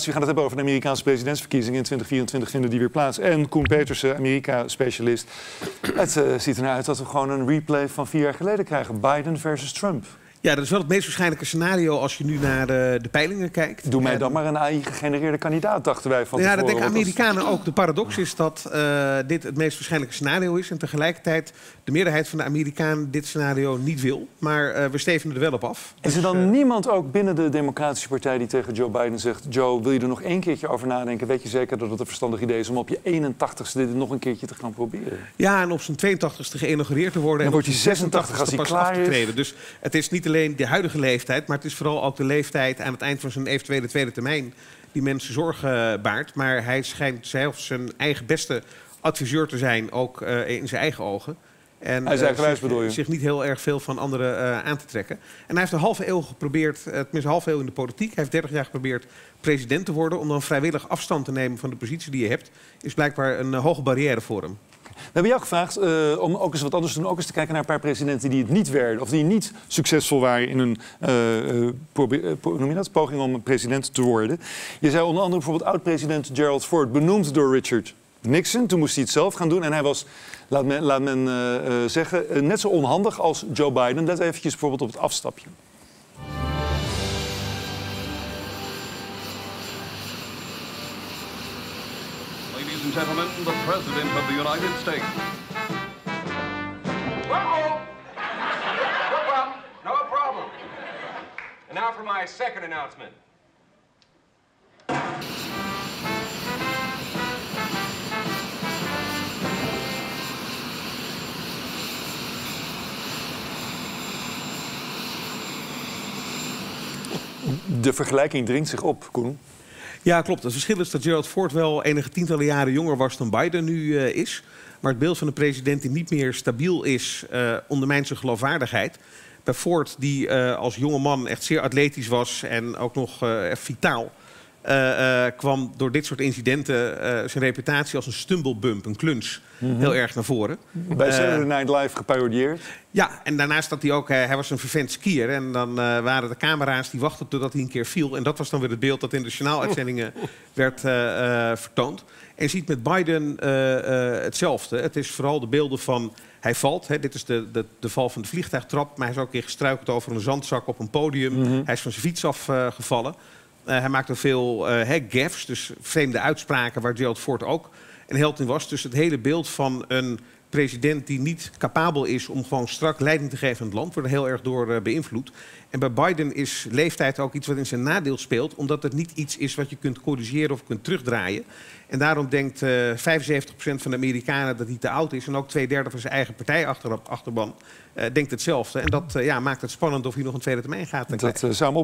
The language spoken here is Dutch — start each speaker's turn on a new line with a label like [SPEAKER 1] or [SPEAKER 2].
[SPEAKER 1] We gaan het hebben over de Amerikaanse presidentsverkiezingen. In 2024 vinden die weer plaats. En Koen Petersen, Amerika-specialist. Het ziet er nou uit dat we gewoon een replay van 4 jaar geleden krijgen. Biden versus Trump.
[SPEAKER 2] Ja, dat is wel het meest waarschijnlijke scenario als je nu naar de peilingen kijkt.
[SPEAKER 1] Doe mij dan maar een AI-gegenereerde kandidaat, dachten wij van tevoren.
[SPEAKER 2] Ja, dat denken Amerikanen ook. De paradox is dat dit het meest waarschijnlijke scenario is. En tegelijkertijd de meerderheid van de Amerikanen dit scenario niet wil. Maar we stevenen er wel op af.
[SPEAKER 1] Is er dan niemand ook binnen de Democratische Partij die tegen Joe Biden zegt... Joe, wil je er nog 1 keertje over nadenken? Weet je zeker dat het een verstandig idee is om op je 81ste dit nog een keertje te gaan proberen?
[SPEAKER 2] Ja, en op zijn 82ste geïnaugureerd te worden.
[SPEAKER 1] Dan
[SPEAKER 2] en
[SPEAKER 1] wordt hij 86 als hij
[SPEAKER 2] pas
[SPEAKER 1] klaar
[SPEAKER 2] af te treden. Dus het is niet alleen de huidige leeftijd, maar het is vooral ook de leeftijd aan het eind van zijn eventuele tweede termijn die mensen zorgen baart. Maar hij schijnt zelf zijn eigen beste adviseur te zijn, ook in zijn eigen ogen. En
[SPEAKER 1] hij is eigenwijs, bedoel je?
[SPEAKER 2] Zich niet heel erg veel van anderen aan te trekken. En hij heeft een halve eeuw geprobeerd, tenminste een halve eeuw in de politiek. Hij heeft 30 jaar geprobeerd president te worden. Om dan vrijwillig afstand te nemen van de positie die je hebt, is blijkbaar een hoge barrière voor hem.
[SPEAKER 1] We hebben jou gevraagd om ook eens wat anders te doen. Ook eens te kijken naar een paar presidenten die het niet werden. Of die niet succesvol waren in een poging om president te worden. Je zei onder andere bijvoorbeeld oud-president Gerald Ford, benoemd door Richard Nixon. Toen moest hij het zelf gaan doen. En hij was, laat men zeggen, net zo onhandig als Joe Biden. Let eventjes bijvoorbeeld op het afstapje.
[SPEAKER 3] Ladies and gentlemen, the President of the United States.
[SPEAKER 4] Uh-oh! No problem. No problem. And now for my second announcement.
[SPEAKER 1] De vergelijking dringt zich op, Koen.
[SPEAKER 2] Ja, klopt. Het verschil is dat Gerald Ford wel enige tientallen jaren jonger was dan Biden nu is. Maar het beeld van een president die niet meer stabiel is, ondermijnt zijn geloofwaardigheid. Bij Ford, die als jonge man echt zeer atletisch was en ook nog vitaal, kwam door dit soort incidenten zijn reputatie als een stumblebump, een kluns, heel erg naar voren.
[SPEAKER 1] Bij Saturday Night Live geparodieerd.
[SPEAKER 2] Ja, en daarnaast had hij ook, hij was een vervent skier. En dan waren de camera's die wachten totdat hij een keer viel. En dat was dan weer het beeld dat in de journaaluitzendingen werd vertoond. En je ziet met Biden hetzelfde. Het is vooral de beelden van hij valt. Hè, dit is de val van de vliegtuigtrap. Maar hij is ook een keer gestruikeld over een zandzak op een podium. Hij is van zijn fiets afgevallen. Hij maakte veel gaffes, dus vreemde uitspraken waar Gerald Ford ook een held in was. Dus het hele beeld van een president die niet capabel is om gewoon strak leiding te geven aan het land, wordt er heel erg door beïnvloed. En bij Biden is leeftijd ook iets wat in zijn nadeel speelt, omdat het niet iets is wat je kunt corrigeren of kunt terugdraaien. En daarom denkt 75% van de Amerikanen dat hij te oud is. En ook 2/3 van zijn eigen partijachterban denkt hetzelfde. En dat maakt het spannend of hij nog een tweede termijn gaat.
[SPEAKER 1] Dat zou hem